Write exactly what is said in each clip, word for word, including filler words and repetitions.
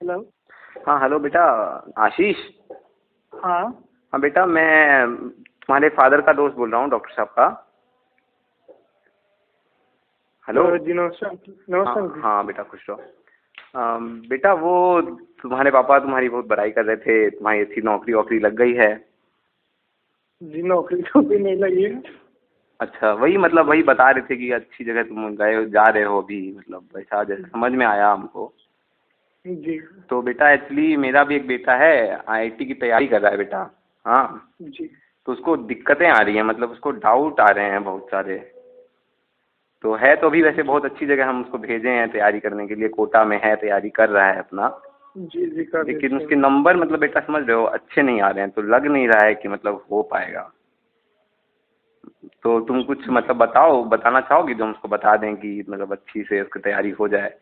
Hello. हाँ hello बेटा। आशीष। हाँ। हाँ बेटा, मैं तुम्हारे फादर का दोस्त बोल रहा हूँ, डॉक्टर साहब का। हेलो। जी नमस्कार। हाँ नमस्कार। हाँ बेटा, खुश रहो। अम, बेटा वो तुम्हारे पापा तुम्हारी बहुत बड़ाई कर रहे थे, तुम्हारी अच्छी नौकरी वोकरी लग गई है। जी नौकरी तो भी नहीं लगी है। अच्छा, वही मतलब वही बता रहे थे कि अच्छी जगह तुम गए हो, जा रहे हो अभी, मतलब वैसा जैसे समझ में आया हमको। जी। तो बेटा एक्चुअली मेरा भी एक बेटा है, आईआईटी की तैयारी कर रहा है बेटा। हाँ। जी। तो उसको दिक्कतें आ रही हैं, मतलब उसको डाउट आ रहे हैं बहुत सारे। तो है तो अभी वैसे बहुत अच्छी जगह हम उसको भेजे हैं तैयारी करने के लिए, कोटा में है, तैयारी कर रहा है अपना। जी जी कर लेकिन देते उसके हैं। नंबर मतलब बेटा समझ रहे हो अच्छे नहीं आ रहे हैं, तो लग नहीं रहा है कि मतलब हो पाएगा। तो तुम कुछ मतलब बताओ, बताना चाहोगी जो हम उसको बता दें कि मतलब अच्छी से उसकी तैयारी हो जाए।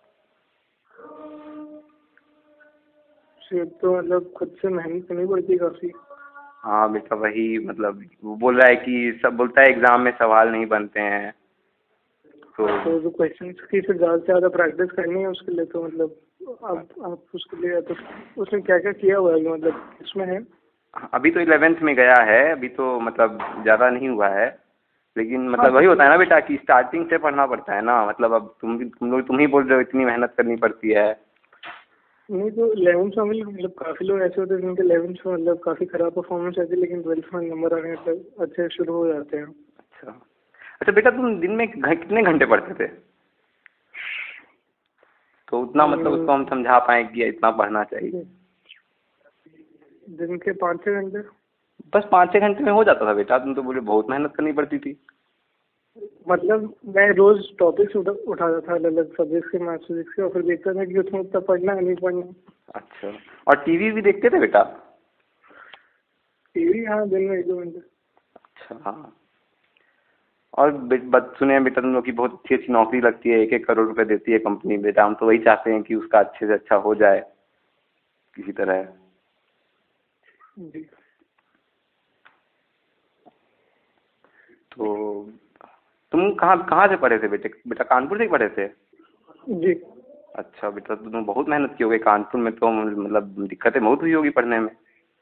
फिर तो मतलब खुद से मेहनत करनी पड़ती है काफी। हाँ बेटा, वही मतलब वो बोल रहा है कि सब बोलता है एग्जाम में सवाल नहीं बनते हैं। तो हाँ तो जो क्वेश्चन की फिर ज़्यादा से ज़्यादा प्रैक्टिस करनी है उसके लिए, तो मतलब अब आप उसके लिए तो उसने क्या क्या किया हुआ है, मतलब इसमें है। अभी तो इलेवेंथ में गया है, अभी तो मतलब ज़्यादा नहीं हुआ है। लेकिन हाँ मतलब तो वही होता फिर है ना बेटा कि स्टार्टिंग से पढ़ना पड़ता है ना, मतलब अब तुम भी तुम लोग तुम ही बोल रहे हो इतनी मेहनत करनी पड़ती है। नहीं तो इलेवेंथ में भी मतलब काफ़ी लोग ऐसे होते हैं जिनके इलेवेंथ में मतलब काफ़ी ख़राब परफॉर्मेंस रहती है, लेकिन ट्वेल्थ में नंबर आने मतलब अच्छे शुरू हो जाते हैं। अच्छा। अच्छा बेटा, तुम दिन में घ- कितने घंटे पढ़ते थे? तो उतना मतलब हम्म, उसको हम समझा पाए कि इतना पढ़ना चाहिए। दिन के पाँच छः घंटे। बस पाँच छः घंटे में हो जाता था बेटा, तुम तो बोले बहुत मेहनत करनी पड़ती थी। मतलब मैं रोज टॉपिक्स उठा, उठाता था अलग अलग सब्जेक्ट्स के, मैथ्स फिजिक्स के, और फिर देखता था कि उसमें उतना पढ़ना है नहीं पढ़ना। अच्छा, और टीवी भी देखते थे बेटा? टीवी हाँ, दिन में एक दो घंटे। अच्छा हाँ। और बे- बत सुने हैं बेटा तुम लोग की बहुत अच्छी अच्छी नौकरी लगती है, एक एक करोड़ रुपए देती है कंपनी। बेटा हम तो वही चाहते हैं कि उसका अच्छे से अच्छा हो जाए किसी तरह। जी। तो तुम कहाँ कहाँ से पढ़े थे बेटे? बेटा कानपुर से ही पढ़े थे? जी। अच्छा बेटा, तो तुम बहुत मेहनत की होगी कानपुर में, तो मतलब दिक्कतें बहुत हुई होगी पढ़ने में।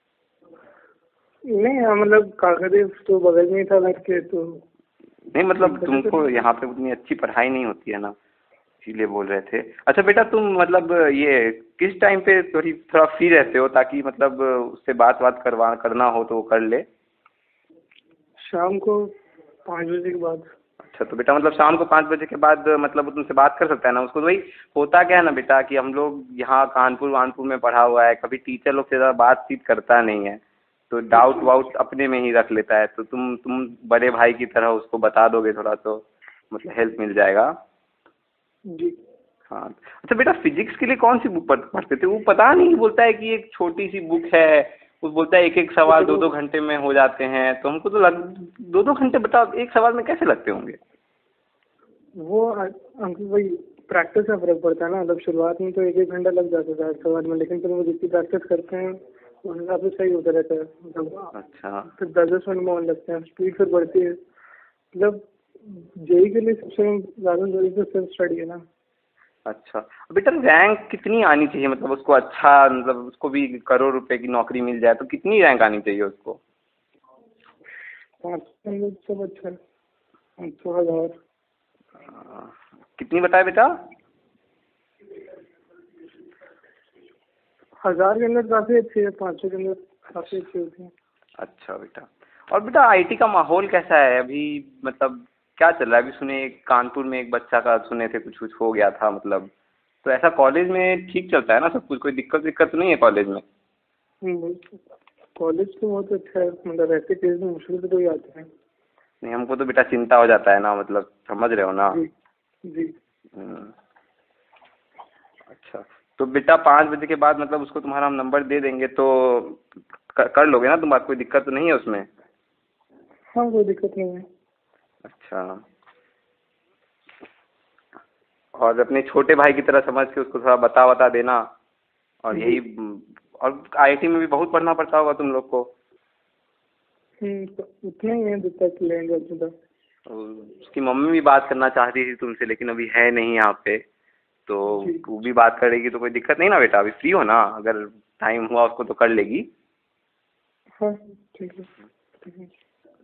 नहीं हाँ, मतलब काकदेव तो बगल में ही था घर के, तो नहीं मतलब दिक्कतें तो तुमको नहीं यहाँ पे उतनी अच्छी पढ़ाई नहीं होती है ना, इसीलिए बोल रहे थे। अच्छा बेटा, तुम मतलब ये किस टाइम पे थोड़ी थोड़ा फ्री रहते हो, ताकि मतलब उससे बात बात करवा करना हो तो वो कर ले। शाम को पाँच बजे के बाद। अच्छा, तो बेटा मतलब शाम को पाँच बजे के बाद मतलब वो तुमसे बात कर सकता है ना? उसको तो वही होता क्या है ना बेटा कि हम लोग यहाँ कानपुर वानपुर में पढ़ा हुआ है, कभी टीचर लोग से ज़्यादा बातचीत करता नहीं है, तो डाउट वाउट अपने में ही रख लेता है। तो तुम तुम बड़े भाई की तरह उसको बता दोगे थोड़ा, तो मतलब हेल्प मिल जाएगा। जी। हाँ। अच्छा बेटा, फिजिक्स के लिए कौन सी बुक पढ़- पढ़ते थे? वो पता नहीं बोलता है कि एक छोटी सी बुक है, वो बोलता है एक एक तो सवाल फिर दो वो दो घंटे में हो जाते हैं। तो हमको तो लग दो दो घंटे बताओ एक सवाल में कैसे लगते होंगे? वो हमको वही प्रैक्टिस का फर्क पड़ता है ना। मतलब शुरुआत में तो एक एक घंटा लग जाता था सवाल में, लेकिन फिर वो जितनी प्रैक्टिस करते हैं उस हिसाब से सही होता रहता है। मतलब अच्छा। फिर दस दस मिनट में होने लगते हैं, स्पीड फिर बढ़ती है। मतलब जेई के लिए सबसे ज़्यादा जरूरी तो सेल्फ स्टडी है ना। अच्छा बेटा, रैंक कितनी आनी चाहिए? मतलब उसको अच्छा, मतलब उसको भी करोड़ रुपए की नौकरी मिल जाए तो कितनी रैंक आनी चाहिए उसको? पाँच सौ में सब अच्छा है। पाँच सौ हज़ार। आ, कितनी बताए बेटा? हज़ार के अंदर काफ़ी अच्छी है, पाँच सौ के अंदर काफ़ी अच्छी होती है। अच्छा बेटा। और बेटा आईटी का माहौल कैसा है अभी? मतलब क्या चल रहा है अभी? सुने एक कानपुर में एक बच्चा का सुने थे कुछ कुछ हो गया था, मतलब तो ऐसा कॉलेज में ठीक चलता है ना सब कुछ? कोई दिक्कत दिक्कत तो नहीं है कॉलेज में? हम्म, कॉलेज तो बहुत अच्छा है, मतलब ऐसे केस में मुश्किल से कोई आते हैं। नहीं, हमको तो बेटा चिंता हो जाता है ना, मतलब समझ रहे हो ना। जी। जी। हम्म, अच्छा। तो बेटा पाँच बजे के बाद मतलब उसको तुम्हारा हम नंबर दे देंगे, तो कर, कर लोगे ना तुम? बात कोई दिक्कत तो नहीं है उसमें? हाँ कोई दिक्कत नहीं है। अच्छा। और अपने छोटे भाई की तरह समझ के उसको थोड़ा बता बता देना। और जी। यही, और आईआईटी में भी बहुत पढ़ना पड़ता होगा तुम लोग को। हम्म, तो उतना ही है जितना कि लेंगे उतना। तो उसकी मम्मी भी बात करना चाहती थी तुमसे, लेकिन अभी है नहीं यहाँ पे। तो वो भी बात करेगी तो कोई दिक्कत नहीं ना बेटा? अभी फ्री हो ना? अगर टाइम हुआ उसको तो कर लेगी। हाँ ठीक है ठीक है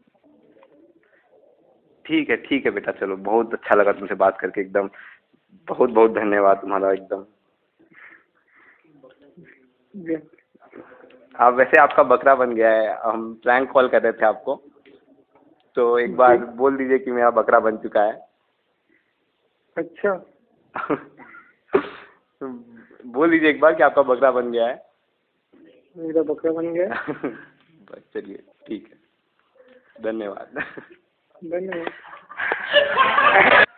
ठीक है ठीक है बेटा, चलो बहुत अच्छा लगा तुमसे बात करके एकदम। बहुत बहुत धन्यवाद तुम्हारा एकदम। जी। आप वैसे आपका बकरा बन गया है, हम प्रैंक कॉल कर रहे थे आपको, तो एक बार जी। बोल दीजिए कि मेरा बकरा बन चुका है। अच्छा। बोल दीजिए एक बार कि आपका बकरा बन गया है। मेरा बकरा बन गया है। बस चलिए ठीक है, धन्यवाद। धन्यवाद।